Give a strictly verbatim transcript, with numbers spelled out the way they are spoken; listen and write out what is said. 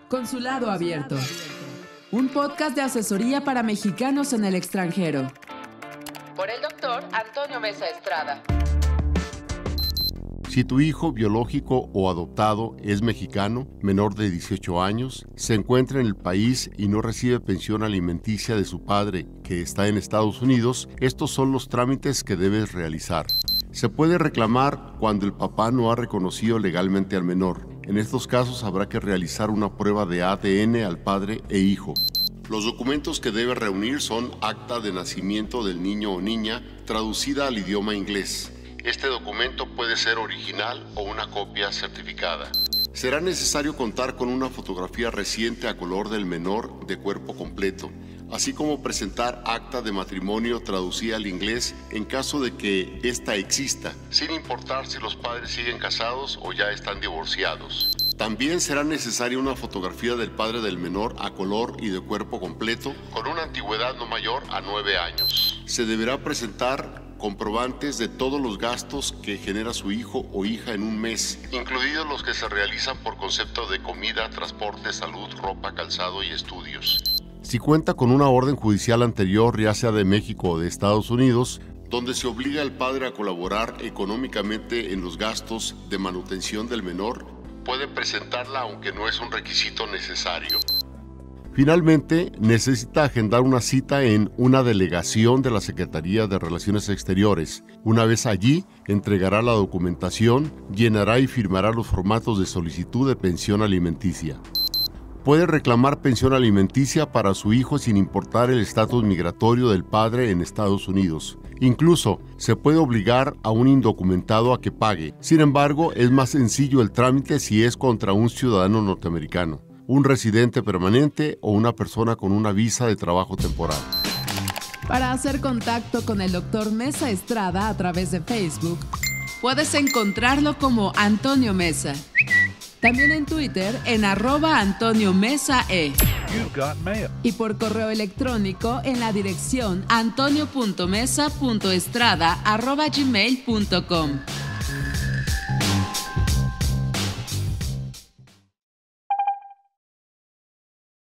Consulado Abierto, un podcast de asesoría para mexicanos en el extranjero. Por el doctor Antonio Mesa Estrada. Si tu hijo biológico o adoptado es mexicano, menor de dieciocho años, se encuentra en el país y no recibe pensión alimenticia de su padre, que está en Estados Unidos, estos son los trámites que debes realizar. Se puede reclamar cuando el papá no ha reconocido legalmente al menor. En estos casos habrá que realizar una prueba de A D N al padre e hijo. Los documentos que debe reunir son acta de nacimiento del niño o niña, traducida al idioma inglés. Este documento puede ser original o una copia certificada. Será necesario contar con una fotografía reciente a color del menor de cuerpo completo, así como presentar acta de matrimonio traducida al inglés en caso de que ésta exista, sin importar si los padres siguen casados o ya están divorciados. También será necesaria una fotografía del padre del menor a color y de cuerpo completo, con una antigüedad no mayor a nueve años. Se deberá presentar comprobantes de todos los gastos que genera su hijo o hija en un mes, incluidos los que se realizan por concepto de comida, transporte, salud, ropa, calzado y estudios. Si cuenta con una orden judicial anterior, ya sea de México o de Estados Unidos, donde se obliga al padre a colaborar económicamente en los gastos de manutención del menor, puede presentarla aunque no es un requisito necesario. Finalmente, necesita agendar una cita en una delegación de la Secretaría de Relaciones Exteriores. Una vez allí, entregará la documentación, llenará y firmará los formatos de solicitud de pensión alimenticia. Puede reclamar pensión alimenticia para su hijo sin importar el estatus migratorio del padre en Estados Unidos. Incluso, se puede obligar a un indocumentado a que pague. Sin embargo, es más sencillo el trámite si es contra un ciudadano norteamericano, un residente permanente o una persona con una visa de trabajo temporal. Para hacer contacto con el doctor Mesa Estrada a través de Facebook, puedes encontrarlo como Antonio Mesa. También en Twitter en arroba Antonio Mesa E. Y por correo electrónico en la dirección antonio punto mesa punto estrada arroba gmail punto com.